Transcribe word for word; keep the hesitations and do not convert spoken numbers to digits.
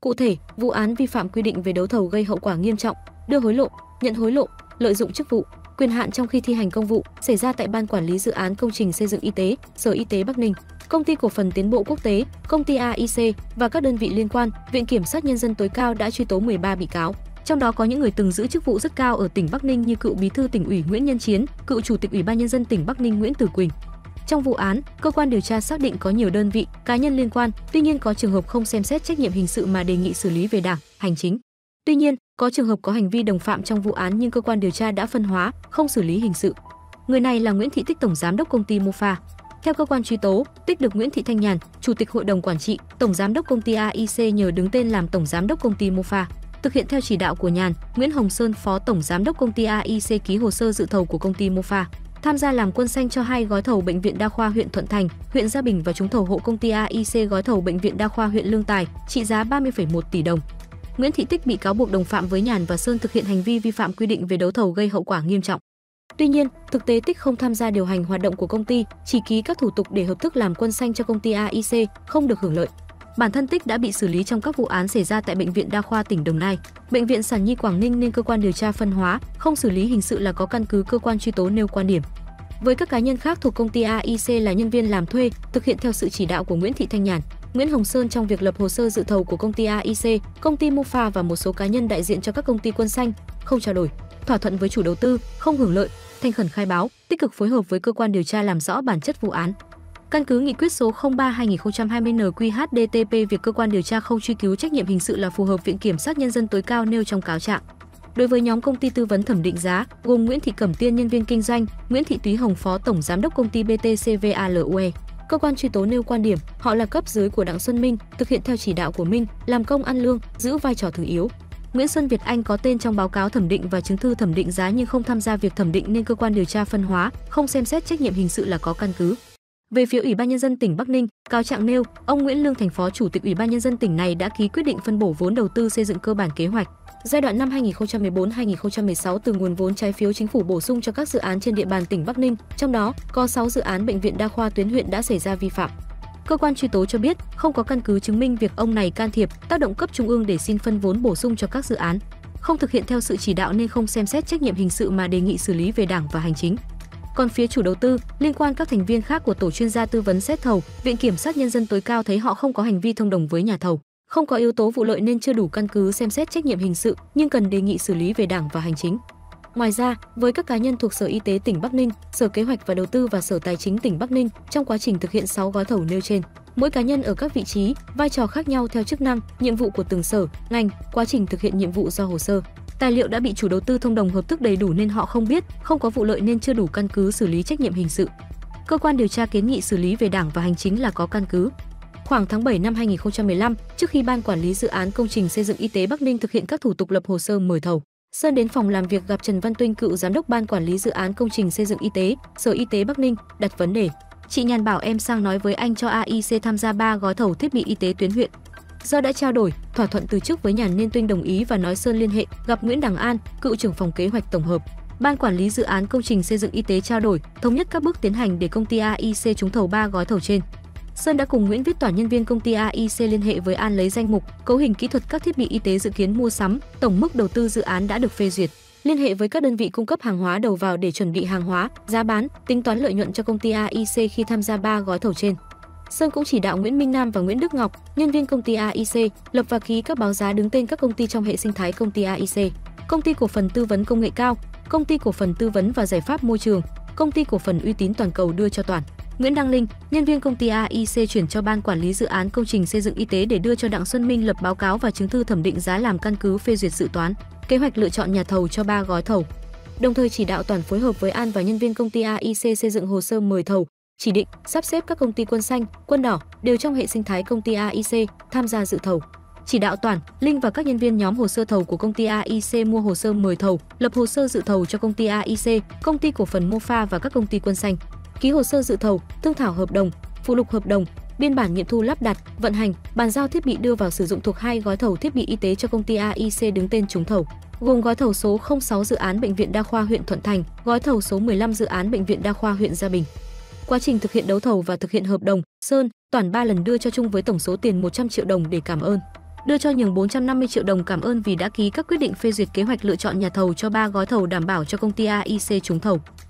Cụ thể, vụ án vi phạm quy định về đấu thầu gây hậu quả nghiêm trọng, đưa hối lộ, nhận hối lộ, lợi dụng chức vụ, quyền hạn trong khi thi hành công vụ xảy ra tại Ban Quản lý Dự án Công trình Xây dựng Y tế, Sở Y tế Bắc Ninh, Công ty Cổ phần Tiến bộ Quốc tế, Công ty a i xê và các đơn vị liên quan. Viện Kiểm sát Nhân dân tối cao đã truy tố mười ba bị cáo. Trong đó có những người từng giữ chức vụ rất cao ở tỉnh Bắc Ninh như cựu Bí thư Tỉnh ủy Nguyễn Nhân Chiến, cựu Chủ tịch Ủy ban Nhân dân tỉnh Bắc Ninh Nguyễn Tử Quỳnh. Trong vụ án, cơ quan điều tra xác định có nhiều đơn vị, cá nhân liên quan, tuy nhiên có trường hợp không xem xét trách nhiệm hình sự mà đề nghị xử lý về đảng, hành chính. Tuy nhiên, có trường hợp có hành vi đồng phạm trong vụ án nhưng cơ quan điều tra đã phân hóa, không xử lý hình sự. Người này là Nguyễn Thị Tích, tổng giám đốc công ty Mofa. Theo cơ quan truy tố, Tích được Nguyễn Thị Thanh Nhàn, Chủ tịch Hội đồng Quản trị, Tổng giám đốc công ty a i xê nhờ đứng tên làm Tổng giám đốc công ty Mofa. Thực hiện theo chỉ đạo của Nhàn, Nguyễn Hồng Sơn, Phó Tổng giám đốc công ty a i xê ký hồ sơ dự thầu của công ty Mofa, tham gia làm quân xanh cho hai gói thầu Bệnh viện Đa khoa huyện Thuận Thành, huyện Gia Bình và trúng thầu hộ công ty a i xê gói thầu Bệnh viện Đa khoa huyện Lương Tài, trị giá ba mươi phẩy một tỷ đồng. Nguyễn Thị Tích bị cáo buộc đồng phạm với Nhàn và Sơn thực hiện hành vi vi phạm quy định về đấu thầu gây hậu quả nghiêm trọng. Tuy nhiên, thực tế Tích không tham gia điều hành hoạt động của công ty, chỉ ký các thủ tục để hợp thức làm quân xanh cho công ty a i xê, không được hưởng lợi. Bản thân Tích đã bị xử lý trong các vụ án xảy ra tại Bệnh viện Đa khoa tỉnh Đồng Nai, Bệnh viện Sản Nhi Quảng Ninh nên cơ quan điều tra phân hóa, không xử lý hình sự là có căn cứ. Cơ quan truy tố nêu quan điểm. Với các cá nhân khác thuộc công ty a i xê là nhân viên làm thuê, thực hiện theo sự chỉ đạo của Nguyễn Thị Thanh Nhàn, Nguyễn Hồng Sơn trong việc lập hồ sơ dự thầu của công ty a i xê, công ty Mofa và một số cá nhân đại diện cho các công ty quân xanh, không trao đổi, thỏa thuận với chủ đầu tư, không hưởng lợi, thành khẩn khai báo, tích cực phối hợp với cơ quan điều tra làm rõ bản chất vụ án. Căn cứ nghị quyết số không ba trên hai nghìn không trăm hai mươi en quy hát đê tê pê, việc cơ quan điều tra không truy cứu trách nhiệm hình sự là phù hợp. Viện Kiểm sát Nhân dân tối cao nêu trong cáo trạng. Đối với nhóm công ty tư vấn thẩm định giá, gồm Nguyễn Thị Cẩm Tiên, nhân viên kinh doanh, Nguyễn Thị Túy Hồng, Phó Tổng giám đốc công ty bê tê xê vê a lờ u e, cơ quan truy tố nêu quan điểm, họ là cấp dưới của Đặng Xuân Minh, thực hiện theo chỉ đạo của Minh, làm công ăn lương, giữ vai trò thứ yếu. Nguyễn Xuân Việt Anh có tên trong báo cáo thẩm định và chứng thư thẩm định giá nhưng không tham gia việc thẩm định nên cơ quan điều tra phân hóa, không xem xét trách nhiệm hình sự là có căn cứ. Về phía Ủy ban Nhân dân tỉnh Bắc Ninh, cáo trạng nêu, ông Nguyễn Lương Thành, Phó Chủ tịch Ủy ban Nhân dân tỉnh này đã ký quyết định phân bổ vốn đầu tư xây dựng cơ bản kế hoạch giai đoạn năm hai nghìn không trăm mười bốn đến hai nghìn không trăm mười sáu từ nguồn vốn trái phiếu chính phủ bổ sung cho các dự án trên địa bàn tỉnh Bắc Ninh, trong đó có sáu dự án bệnh viện đa khoa tuyến huyện đã xảy ra vi phạm. Cơ quan truy tố cho biết không có căn cứ chứng minh việc ông này can thiệp, tác động cấp trung ương để xin phân vốn bổ sung cho các dự án, không thực hiện theo sự chỉ đạo nên không xem xét trách nhiệm hình sự mà đề nghị xử lý về đảng và hành chính. Còn phía chủ đầu tư, liên quan các thành viên khác của tổ chuyên gia tư vấn xét thầu, Viện Kiểm sát Nhân dân tối cao thấy họ không có hành vi thông đồng với nhà thầu, không có yếu tố vụ lợi nên chưa đủ căn cứ xem xét trách nhiệm hình sự, nhưng cần đề nghị xử lý về đảng và hành chính. Ngoài ra, với các cá nhân thuộc Sở Y tế tỉnh Bắc Ninh, Sở Kế hoạch và Đầu tư và Sở Tài chính tỉnh Bắc Ninh, trong quá trình thực hiện sáu gói thầu nêu trên, mỗi cá nhân ở các vị trí, vai trò khác nhau theo chức năng, nhiệm vụ của từng sở, ngành, quá trình thực hiện nhiệm vụ do hồ sơ, tài liệu đã bị chủ đầu tư thông đồng hợp thức đầy đủ nên họ không biết, không có vụ lợi nên chưa đủ căn cứ xử lý trách nhiệm hình sự. Cơ quan điều tra kiến nghị xử lý về đảng và hành chính là có căn cứ. Khoảng tháng bảy năm hai nghìn không trăm mười lăm, trước khi Ban Quản lý Dự án Công trình Xây dựng Y tế Bắc Ninh thực hiện các thủ tục lập hồ sơ mời thầu, Sơn đến phòng làm việc gặp Trần Văn Tuynh, cựu giám đốc Ban Quản lý Dự án Công trình Xây dựng Y tế, Sở Y tế Bắc Ninh, đặt vấn đề. Chị Nhàn bảo em sang nói với anh cho a i xê tham gia ba gói thầu thiết bị y tế tuyến huyện. Do đã trao đổi, thỏa thuận từ chức với Nhàn nên Tuynh đồng ý và nói Sơn liên hệ, gặp Nguyễn Đằng An, cựu trưởng phòng kế hoạch tổng hợp, Ban Quản lý Dự án Công trình Xây dựng Y tế trao đổi, thống nhất các bước tiến hành để công ty a i xê trúng thầu ba gói thầu trên. Sơn đã cùng Nguyễn Viết Toản, nhân viên công ty a i xê liên hệ với An lấy danh mục, cấu hình kỹ thuật các thiết bị y tế dự kiến mua sắm, tổng mức đầu tư dự án đã được phê duyệt, liên hệ với các đơn vị cung cấp hàng hóa đầu vào để chuẩn bị hàng hóa, giá bán, tính toán lợi nhuận cho công ty a i xê khi tham gia ba gói thầu trên. Sơn cũng chỉ đạo Nguyễn Minh Nam và Nguyễn Đức Ngọc, nhân viên công ty a i xê, lập và ký các báo giá đứng tên các công ty trong hệ sinh thái công ty a i xê, Công ty Cổ phần Tư vấn Công nghệ cao, Công ty Cổ phần Tư vấn và Giải pháp Môi trường, Công ty Cổ phần Uy tín Toàn cầu đưa cho Toản. Nguyễn Đăng Linh, nhân viên công ty a i xê chuyển cho Ban Quản lý Dự án Công trình Xây dựng Y tế để đưa cho Đặng Xuân Minh lập báo cáo và chứng thư thẩm định giá làm căn cứ phê duyệt dự toán, kế hoạch lựa chọn nhà thầu cho ba gói thầu. Đồng thời chỉ đạo Toản phối hợp với An và nhân viên công ty a i xê xây dựng hồ sơ mời thầu, chỉ định, sắp xếp các công ty quân xanh, quân đỏ đều trong hệ sinh thái công ty a i xê tham gia dự thầu. Chỉ đạo Toản, Linh và các nhân viên nhóm hồ sơ thầu của công ty a i xê mua hồ sơ mời thầu, lập hồ sơ dự thầu cho công ty a i xê, công ty cổ phần Mofa và các công ty quân xanh. Ký hồ sơ dự thầu, thương thảo hợp đồng, phụ lục hợp đồng, biên bản nghiệm thu lắp đặt, vận hành, bàn giao thiết bị đưa vào sử dụng thuộc hai gói thầu thiết bị y tế cho công ty a i xê đứng tên trúng thầu, gồm gói thầu số không sáu dự án Bệnh viện Đa khoa huyện Thuận Thành, gói thầu số mười lăm dự án Bệnh viện Đa khoa huyện Gia Bình. Quá trình thực hiện đấu thầu và thực hiện hợp đồng, Sơn, Toản ba lần đưa cho chung với tổng số tiền một trăm triệu đồng để cảm ơn. đưa cho Nhường bốn trăm năm mươi triệu đồng cảm ơn vì đã ký các quyết định phê duyệt kế hoạch lựa chọn nhà thầu cho ba gói thầu đảm bảo cho công ty a i xê trúng thầu.